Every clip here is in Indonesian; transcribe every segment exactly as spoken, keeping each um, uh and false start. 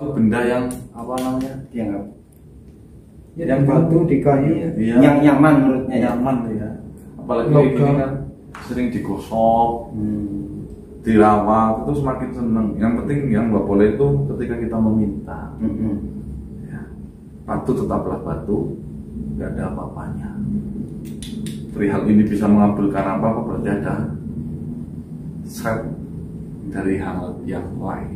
sesuatu benda yang apa namanya dianggap ya, yang batu di kayu iya, yang nyaman menurutnya nyaman ya. Apalagi logam ini kan sering digosok, hmm. dirawat, itu semakin seneng. Yang penting yang nggak boleh itu ketika kita meminta. Hmm. Ya. Batu tetaplah batu, nggak ada apa-apanya. Perihal ini bisa mengabulkan apa apa berarti ada set dari hal yang lain.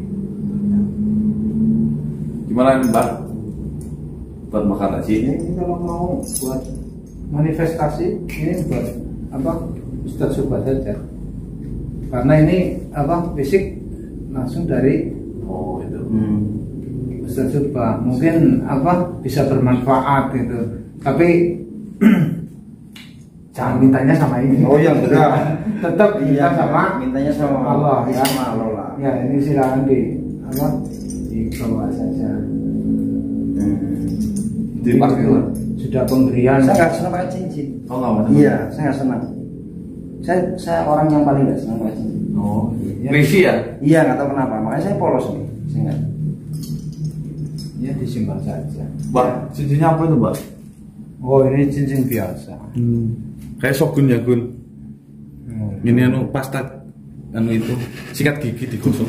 Gimana Mbak? Buat makan nasi? Ini kalau mau buat manifestasi ini buat apa? Ustadz Subah saja. Karena ini apa? Fisik langsung dari oh itu. Hmm, Ustadz Subah. Mungkin apa? Bisa bermanfaat gitu. Tapi jangan mintanya sama ini. Oh ya enggak. Tetap iya, sama mintanya sama Allah ya. Sama Allah. Ya ini silakan di apa? Dibawa saja. Hmm. Dipakai lah. Sudah pemberian. Saya nggak senang pakai cincin. Oh nggak iya, saya nggak senang. Saya saya orang yang paling nggak senang pakai cincin. Oh, risi ya? Iya, nggak tahu kenapa. Makanya saya polos nih. Saya nggak. Ya disimpan saja. Mbak, cincinnya apa itu Mbak? Oh ini cincin biasa. Hmm. Kayak Shogun ya Gun. Hmm. Ini anu pasta anu itu sikat gigi digosok.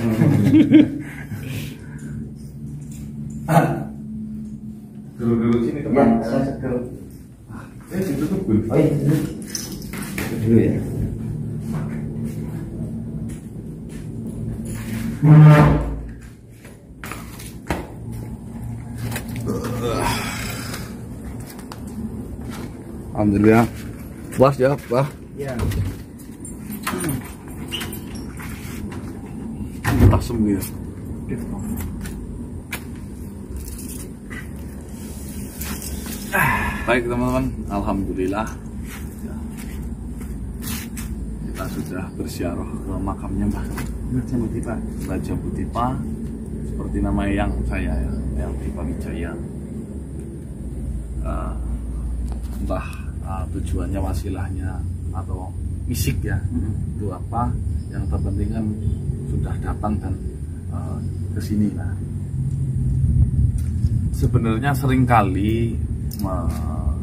Dulu-dulu sini teman. Ya, saya segel. Eh itu tuh Gun. Oh iya, dulu. Dulu ya. Alhamdulillah. Puas ya, Pak? Iya. Tasem gitu. Baik teman-teman, alhamdulillah kita sudah berziarah ke makamnya Mbah Jambudipa. Mbah Jambudipa seperti nama yang saya ya, yang Dipa Wijaya. Uh, entah uh, tujuannya, wasilahnya atau misik ya, hmm. itu apa? Yang terpenting kan sudah datang dan uh, ke sini. Nah, sebenarnya seringkali uh,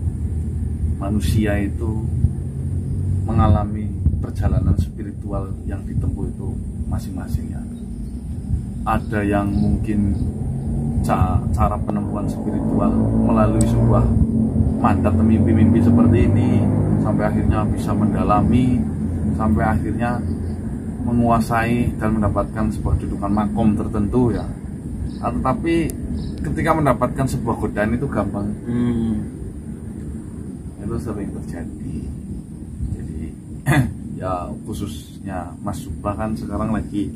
manusia itu mengalami perjalanan spiritual yang ditempuh itu masing-masing ya. Ada yang mungkin cara penemuan spiritual melalui sebuah mandat mimpi-mimpi seperti ini, sampai akhirnya bisa mendalami, sampai akhirnya menguasai dan mendapatkan sebuah dudukan makom tertentu ya. Tetapi ketika mendapatkan sebuah godaan itu gampang, hmm. itu sering terjadi. Jadi ya khususnya Mas Subah kan sekarang lagi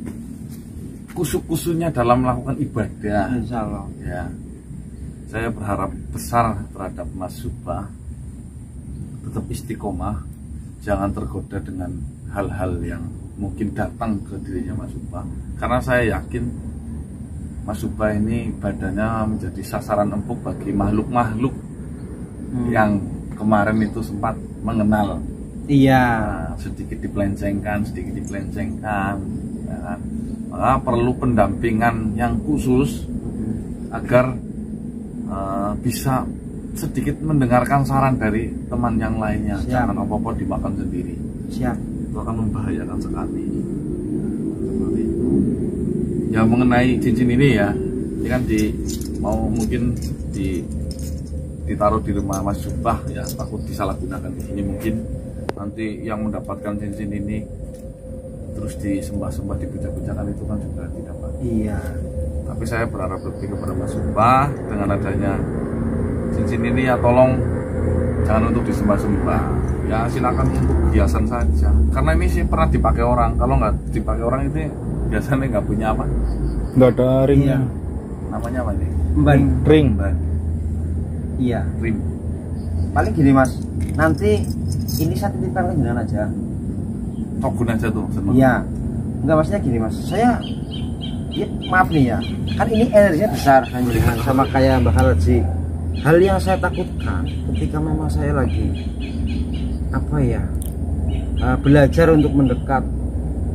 kusuk-kusunya dalam melakukan ibadah. Insya Allah. Ya, saya berharap besar terhadap Mas Subah, tetap istiqomah, jangan tergoda dengan hal-hal yang mungkin datang ke dirinya Mas Subah. Karena saya yakin Mas Subah ini badannya menjadi sasaran empuk bagi makhluk-makhluk hmm. yang kemarin itu sempat mengenal. Iya. Nah, sedikit dipelencengkan, sedikit dipelencengkan. Ya kan? Maka perlu pendampingan yang khusus agar uh, bisa sedikit mendengarkan saran dari teman yang lainnya. Siap. Jangan apa-apa dimakan sendiri. Siap. Itu akan membahayakan sekali. Seperti itu. Ya mengenai cincin ini ya, ini kan di mau mungkin di ditaruh di rumah Mas Subah ya, takut disalahgunakan di sini, mungkin nanti yang mendapatkan cincin ini terus disembah-sembah, dipuja-pujakan itu kan juga tidak baik. Iya. Tapi saya berharap lebih kepada Mas Subah dengan adanya cincin ini ya, tolong jangan untuk disembah-sembah. Ya silakan untuk hiasan saja. Karena ini sih pernah dipakai orang. Kalau nggak dipakai orang itu biasanya nggak punya apa? Nggak ada ringnya. Namanya apa ini? Ban. Ring. Ban. Iya. Ring. Paling gini Mas, nanti ini saya titipkan ke jenengan aja. Togun aja tuh. Iya. Enggak, maksudnya gini Mas, saya ya, maaf nih ya, kan ini energinya besar kan sama kayak Mbak Haji. Hal yang saya takutkan ketika memang saya lagi apa ya uh, belajar untuk mendekat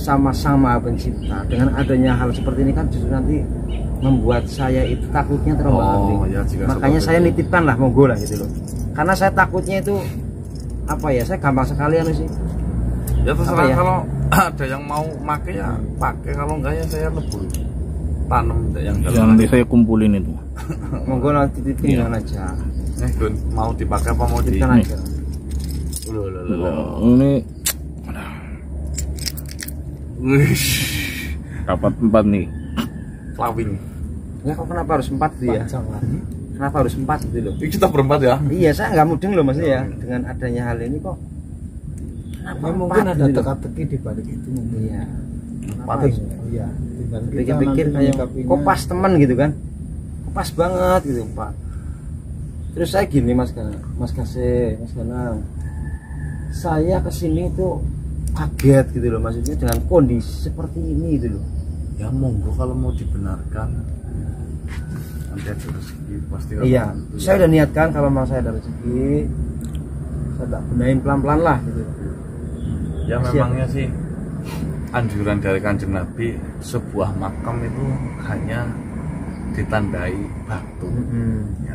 sama Sang Maha Pencipta. Dengan adanya hal seperti ini kan justru nanti membuat saya itu takutnya terombang-ambing. Oh, ya, jika makanya seperti saya itu. nitipkan lah, monggo lah gitu loh. Karena saya takutnya itu apa ya, saya gampang sekali anu sih. Ya terserah, ya? kalau ada yang mau pakai ya pakai, kalau enggak ya saya lebur tanam yang Ya, dalam. nanti saya kumpulin itu. Monggo nanti titipin Iya. aja. Eh, Gun, mau dipakai apa mau di? Titipkan aja. Loh, loh, loh, loh. Ini Wih, dapat empat nih. klawing. Ya kok kenapa harus empat tuh ya? Kenapa harus empat gitu loh? Ini kita berempat ya. Iya, saya nggak mudeng loh maksudnya ya, dengan adanya hal ini kok. Kenapa Ya, mungkin empat ada gitu loh? teka-teki di balik itu mungkin. Iya. Empat. Apa ya? Oh iya, di balik kita Pikir-pikir nanti kayak menyikapinya- kok pas teman gitu kan? Kok pas banget gitu Pak. Terus saya gini Mas Gana, Mas Kase, Mas Ganang. Saya kesini itu kaget gitu loh, maksudnya dengan kondisi seperti ini gitu loh. Ya monggo kalau mau dibenarkan. Nanti ada rezeki pasti. Iya, akan- saya udah niatkan kalau memang saya ada rezeki, saya tak benahin pelan-pelan lah gitu. Ya Siap. memangnya sih anjuran dari Kanjeng Nabi, sebuah makam itu hanya ditandai batu. Ya.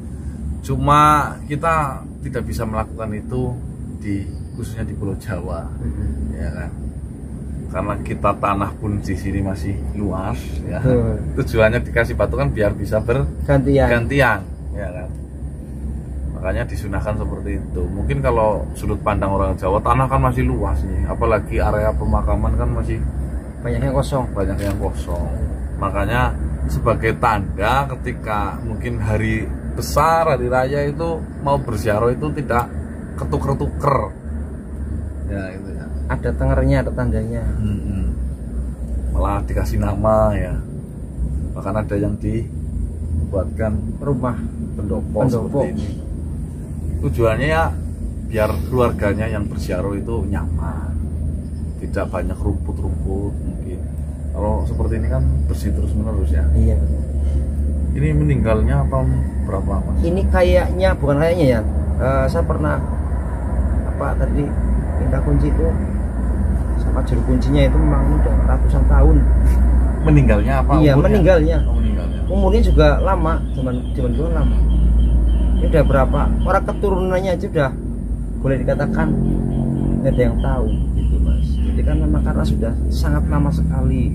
Cuma kita tidak bisa melakukan itu di khususnya di Pulau Jawa, ya kan? Karena kita tanah pun di sini masih luas, ya. Betul. Tujuannya dikasih batu kan biar bisa Gantian. bergantian, ya kan? Makanya disunahkan seperti itu. Mungkin kalau sudut pandang orang Jawa, tanah kan masih luas nih, apalagi area pemakaman kan masih Banyak yang kosong. banyak yang kosong. Makanya sebagai tanda ketika mungkin hari besar, hari raya itu mau berziarah itu tidak ketuker-tuker, ya itu ya. Ada tengernya, ada tandanya. Hmm, malah dikasih nama ya, bahkan ada yang dibuatkan Rumah pendopo, Pendopo. seperti ini. Tujuannya ya biar keluarganya yang berziarah itu nyaman, tidak banyak rumput-rumput mungkin. Kalau seperti ini kan bersih terus menerus ya. Iya. Ini meninggalnya tahun berapa Mas? Ini kayaknya, bukan kayaknya ya. eh, saya pernah apa tadi minta kunci itu sama juru kuncinya itu memang udah ratusan tahun. Meninggalnya apa? Iya, umurnya? meninggalnya. Oh, meninggalnya. Umurnya juga lama, zaman zaman dulu lama. Ini udah berapa? Orang keturunannya aja udah boleh dikatakan nggak ada yang tahu gitu Mas. Jadi kan memang karena sudah sangat lama sekali.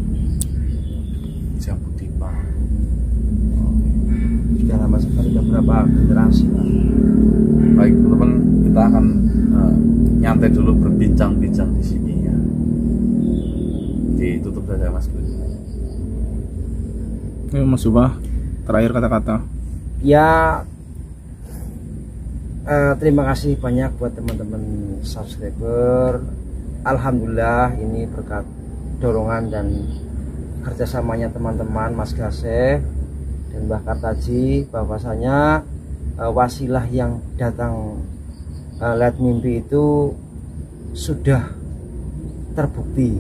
Jabutipa. Sudah lama sekali, udah berapa generasi Pak. Baik teman-teman, kita akan uh, nyantai dulu, berbincang-bincang di sini ya. Ditutup saja Mas Gun. Ayo Mas Subah, terakhir kata-kata. Ya, eh, terima kasih banyak buat teman-teman subscriber. Alhamdulillah ini berkat dorongan dan kerjasamanya teman-teman Mas Gase dan Mbah Kartaji, bahwasanya eh, wasilah yang datang eh, lihat mimpi itu sudah terbukti,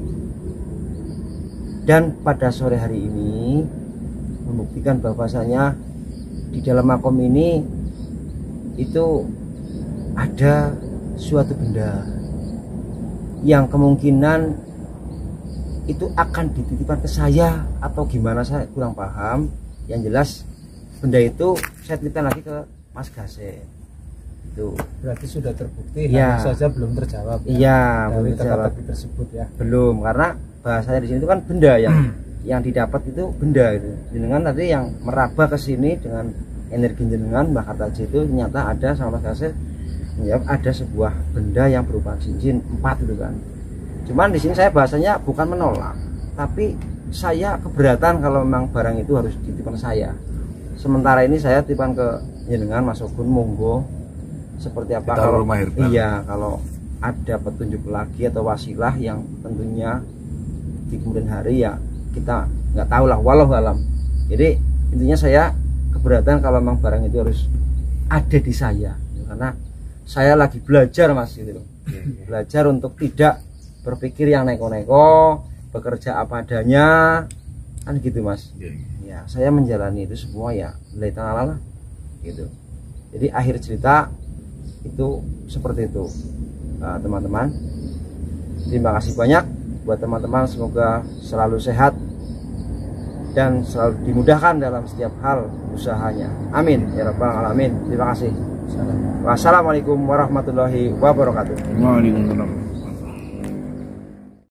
dan pada sore hari ini membuktikan bahwasanya di dalam makom ini itu ada suatu benda yang kemungkinan itu akan dititipkan ke saya atau gimana, saya kurang paham. Yang jelas benda itu saya titipkan lagi ke Mas Gase. Itu Berarti sudah terbukti, Ya. hanya saja belum terjawab. ya, iya dari belum terjawab. teka-teki tersebut ya. Belum, karena bahasanya di sini itu kan benda yang yang didapat itu benda itu. Jenengan tadi yang meraba ke sini dengan energi jenengan Mbak Kartaji itu ternyata ada sama Mas Gase menjawab ada sebuah benda yang berupa cincin empat itu kan. Cuman di sini saya bahasanya bukan menolak, tapi saya keberatan kalau memang barang itu harus dititipkan saya. Sementara ini saya titipkan ke jenengan Mas Ogun, monggo seperti apa Ditaruh kalau rumah herbal. iya kalau ada petunjuk lagi atau wasilah yang tentunya di kemudian hari ya kita nggak tahu lah, walau alam. Jadi intinya saya keberatan kalau memang barang itu harus ada di saya, karena saya lagi belajar Mas gitu loh. Belajar untuk tidak berpikir yang neko-neko, bekerja apa adanya kan gitu Mas. Iya, iya. Ya saya menjalani itu semua ya lillahi ta'ala lah gitu. Jadi akhir cerita itu seperti itu. Nah, teman-teman, terima kasih banyak. buat teman-teman semoga selalu sehat dan selalu dimudahkan dalam setiap hal usahanya. Amin ya rabbal alamin. Terima kasih. Wassalamualaikum warahmatullahi wabarakatuh. Waalaikumsalam.